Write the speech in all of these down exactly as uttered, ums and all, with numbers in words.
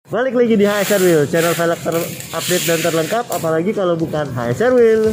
Balik lagi di H S R Wheel, channel velg terupdate dan terlengkap, apalagi kalau bukan H S R Wheel.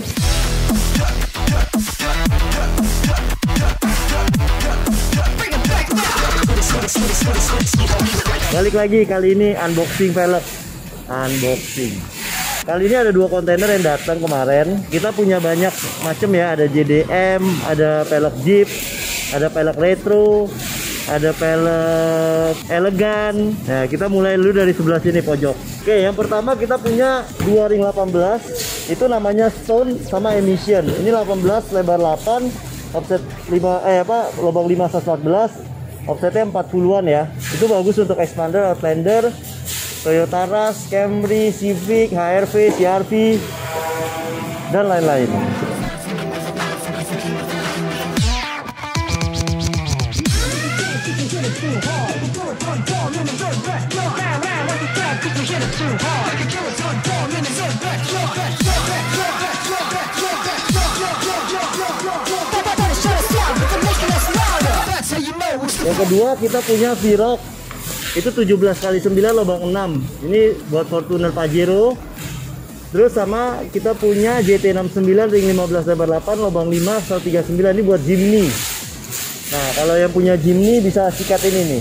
Balik lagi, kali ini unboxing velg. Unboxing. Kali ini ada dua kontainer yang datang kemarin. Kita punya banyak macam ya, ada J D M, ada velg Jeep, ada velg retro, ada velg elegan. Nah, kita mulai dulu dari sebelah sini pojok. Oke, yang pertama kita punya dua ring delapan belas. Itu namanya Stone sama Emission. Ini delapan belas lebar delapan, offset lima eh apa? Lubang lima seratus empat belas. Offsetnya empat puluhan ya. Itu bagus untuk Expander, Outlander, Toyota Rush, Camry, Civic, H R V, C R V dan lain-lain. Yang kedua kita punya V-Rock. Itu tujuh belas kali sembilan lubang enam. Ini buat Fortuner Pajero. Terus sama kita punya J T enam sembilan ring lima belas lebar delapan lubang lima seratus tiga puluh sembilan. Ini buat Jimny. Nah, kalau yang punya Jimny bisa sikat ini nih.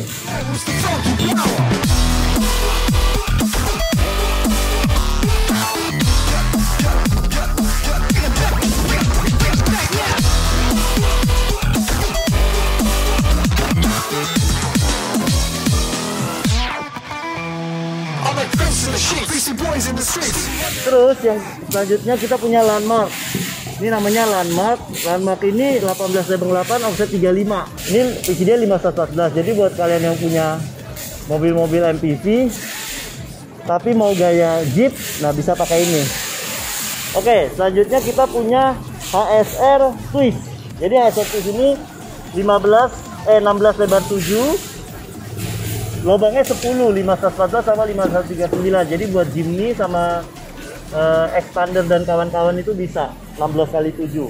Terus yang selanjutnya kita punya Landmark. Ini namanya Landmark. Landmark ini delapan belas lebar delapan offset tiga puluh lima. Ini P C D lima seratus empat belas. Jadi buat kalian yang punya mobil-mobil M P V tapi mau gaya Jeep, nah bisa pakai ini. Oke, selanjutnya kita punya H S R Swiss. Jadi H S R Swiss ini lima belas eh enam belas lebar tujuh. Lubangnya sepuluh, lima seratus empat belas sama lima seratus tiga puluh sembilan. Jadi buat Jimny sama uh, Expander dan kawan-kawan itu bisa enam belas kali tujuh.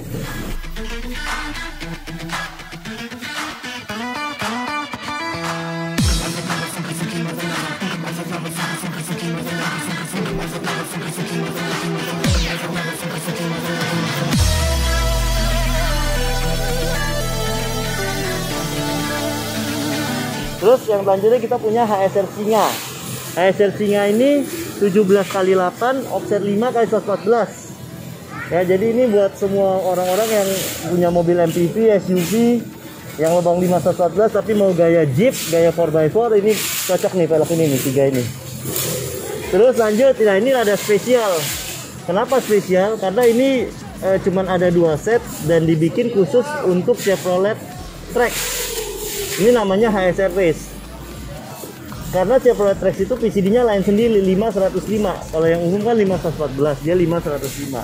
Terus yang selanjutnya kita punya H S R Singa. H S R Singa ini tujuh belas kali delapan offset lima kali seratus empat belas. Ya, jadi ini buat semua orang-orang yang punya mobil M P V, S U V yang lubang lima seratus empat belas tapi mau gaya Jeep, gaya four by four, ini cocok nih velg ini nih, tiga ini. Terus lanjut, nah ini ada spesial. Kenapa spesial? Karena ini eh, cuman ada dua set dan dibikin khusus untuk Chevrolet Trax. Ini namanya H S R Race. Karena Chevrolet Trax itu P C D-nya lain sendiri, lima seratus lima. Kalau yang umum kan lima seratus empat belas, dia lima seratus lima.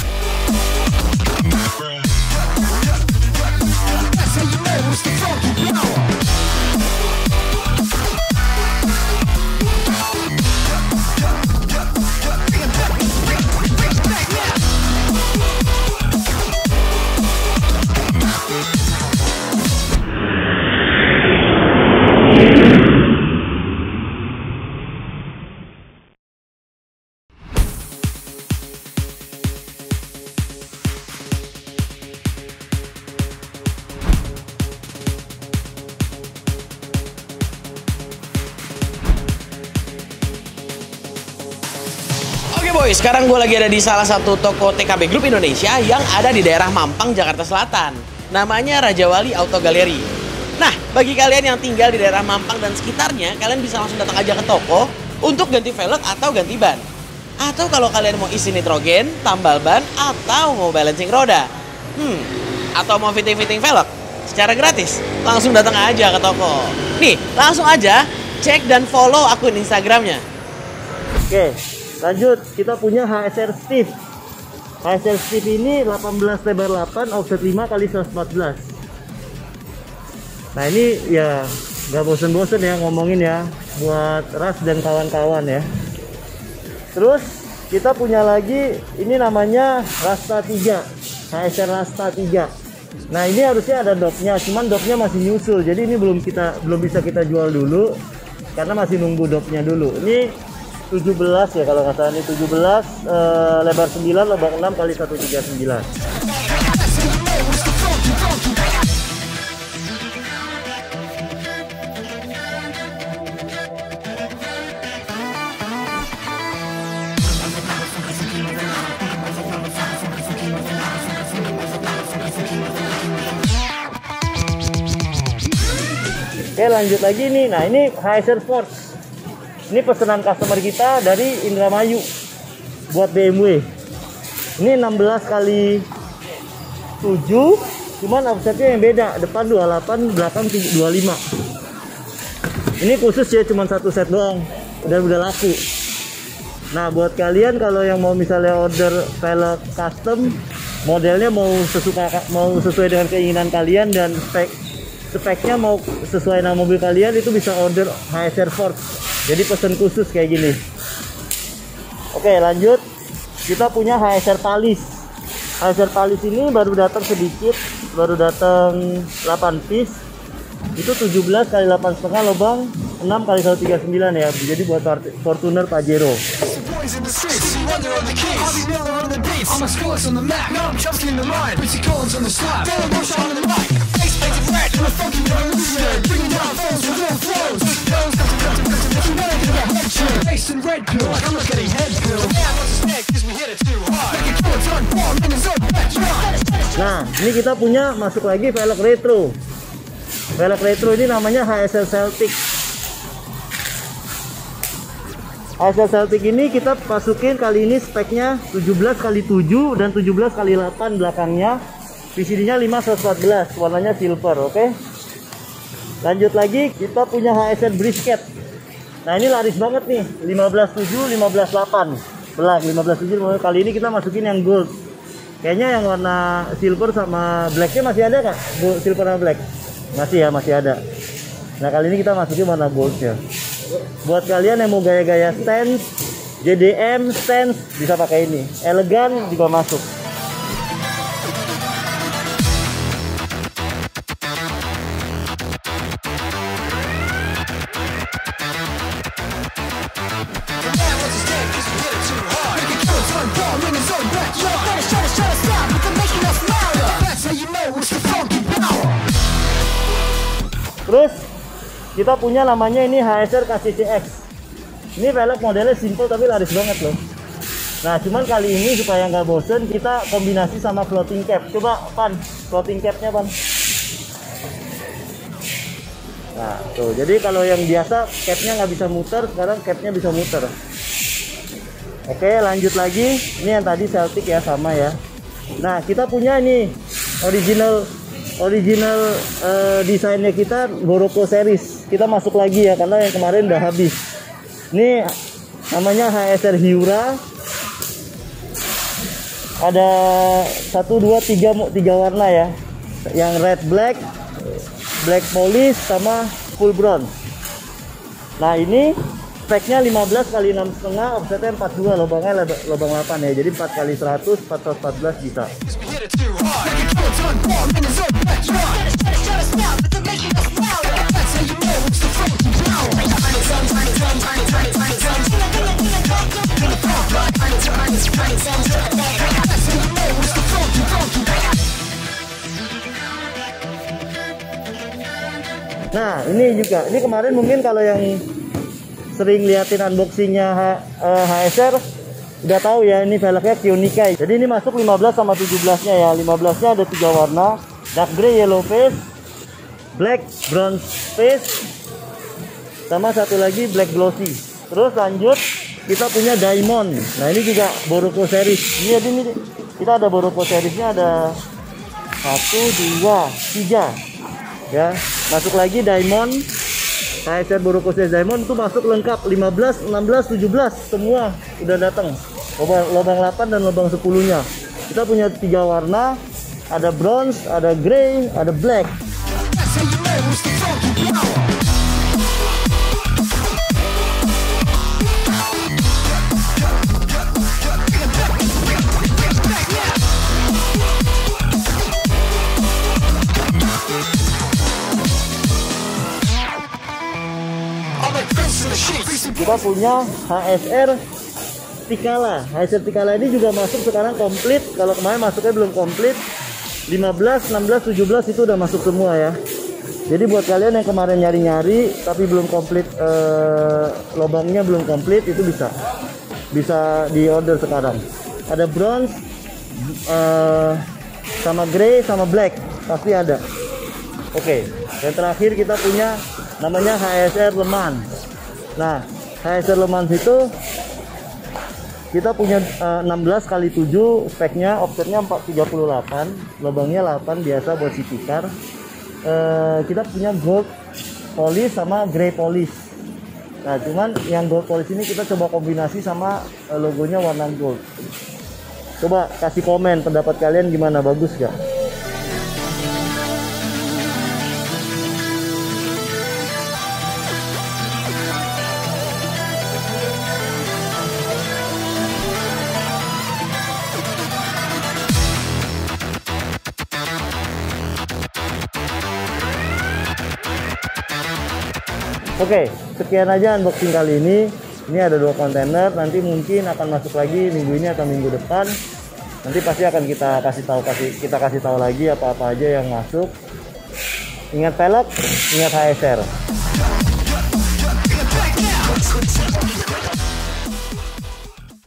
Boy, sekarang gue lagi ada di salah satu toko T K B Group Indonesia yang ada di daerah Mampang, Jakarta Selatan. Namanya Raja Wali Auto Gallery. Nah, bagi kalian yang tinggal di daerah Mampang dan sekitarnya, kalian bisa langsung datang aja ke toko untuk ganti velg atau ganti ban. Atau kalau kalian mau isi nitrogen, tambal ban, atau mau balancing roda. Hmm, atau mau fitting-fitting velg secara gratis, langsung datang aja ke toko. Nih, langsung aja cek dan follow akun Instagramnya. Oke. Lanjut, kita punya H S R Steve. H S R Steve ini delapan belas lebar delapan offset lima kali seratus empat belas. Nah, ini ya gak bosen-bosen ya ngomongin ya buat Rush dan kawan-kawan ya. Terus kita punya lagi, ini namanya Rasta tiga, H S R Rasta tiga. Nah, ini harusnya ada dopnya, cuman dopnya masih nyusul. Jadi ini belum kita belum bisa kita jual dulu karena masih nunggu dopnya dulu. Ini tujuh belas ya kalau nggak salah, ini tujuh belas, eh, lebar sembilan, lubang enam kali seratus tiga puluh sembilan. Oke, lanjut lagi nih. Nah, ini H S R Force. Ini pesanan customer kita dari Indramayu buat B M W. Ini enam belas kali tujuh, cuman offsetnya yang beda. Depan dua puluh delapan, belakang dua puluh lima. Ini khusus ya, cuman satu set doang. Dan udah laku. Nah, buat kalian kalau yang mau misalnya order velg custom, modelnya mau sesuai mau sesuai dengan keinginan kalian dan spek speknya mau sesuai nama mobil kalian, itu bisa order H S R Force. Jadi pesan khusus kayak gini. Oke, lanjut. Kita punya H S R Palis. H S R Palis ini baru datang sedikit, baru datang delapan piece. Itu tujuh belas kali delapan koma lima lubang enam kali seratus tiga puluh sembilan ya. Jadi buat Fortuner Pajero. Nah, ini kita punya masuk lagi velg retro. Velg retro ini namanya H S R Celtic. H S R Celtic ini kita masukin kali ini speknya tujuh belas kali tujuh dan tujuh belas kali delapan belakangnya. V C D-nya lima seratus empat belas, warnanya silver, oke. Okay? Lanjut lagi, kita punya H S R Brisket. Nah, ini laris banget nih, lima belas tujuh, lima belas delapan. Belak, lima belas tujuh, kali ini kita masukin yang gold. Kayaknya yang warna silver sama blacknya masih ada kak? Silver sama black? Masih ya, masih ada. Nah, kali ini kita masukin warna goldnya. Buat kalian yang mau gaya-gaya stance, J D M stance, bisa pakai ini. Elegan juga masuk. Terus kita punya namanya ini H S R K C C X. Ini velg modelnya simple tapi laris banget loh. Nah, cuman kali ini supaya nggak bosen, kita kombinasi sama floating cap. Coba Pan, floating capnya Pan. Nah tuh, jadi kalau yang biasa capnya nggak bisa muter, sekarang capnya bisa muter. Oke, lanjut lagi. Ini yang tadi Celtic ya, sama ya. Nah, kita punya nih original original uh, desainnya kita Boroko series. Kita masuk lagi ya, karena yang kemarin udah habis. Ini namanya H S R Hyura. Ada satu dua tiga tiga warna ya. Yang red black, black polish sama full bronze. Nah, ini speknya lima belas kali enam koma lima, offsetnya empat puluh dua, lubangnya lubang delapan ya. Jadi empat kali seratus, empat ratus empat belas bisa. Nah, ini juga. Ini kemarin mungkin kalau yang sering liatin unboxingnya H S R udah tahu ya, ini velgnya Kionika. Jadi ini masuk lima belas sama tujuh belas nya ya. lima belas nya ada tiga warna, dark gray, yellow face, black bronze face, sama satu lagi black glossy. Terus lanjut kita punya diamond. Nah, ini juga Boroko series. Ini ada ini kita ada Boroko seriesnya, ada satu dua tiga ya. Masuk lagi diamond. H S R Boroko series diamond itu masuk lengkap lima belas, enam belas, tujuh belas semua udah datang. Lubang, lubang delapan dan lubang sepuluh nya. Kita punya tiga warna, ada bronze, ada grey, ada black. kita punya H S R Tikala. H S R Tikala ini juga masuk sekarang komplit. Kalau kemarin masuknya belum komplit. lima belas, enam belas, tujuh belas itu udah masuk semua ya. Jadi buat kalian yang kemarin nyari-nyari tapi belum komplit, eh, lubangnya belum komplit, itu bisa bisa di order sekarang. Ada bronze, eh, sama grey, sama black, pasti ada. Oke, yang terakhir kita punya namanya H S R Leman. Nah, H S R Leman itu kita punya uh, enam belas kali tujuh, speknya offsetnya empat ratus tiga puluh delapan, lubangnya delapan, biasa buat city car. Uh, kita punya gold polish sama grey polish. Nah, cuman yang gold polish ini kita coba kombinasi sama uh, logonya warna gold. Coba kasih komen pendapat kalian gimana, bagus gak? Oke, sekian aja unboxing kali ini. Ini ada dua kontainer, nanti mungkin akan masuk lagi minggu ini atau minggu depan. Nanti pasti akan kita kasih tahu kasih kita kasih tahu lagi apa-apa aja yang masuk. Ingat velg, ingat H S R.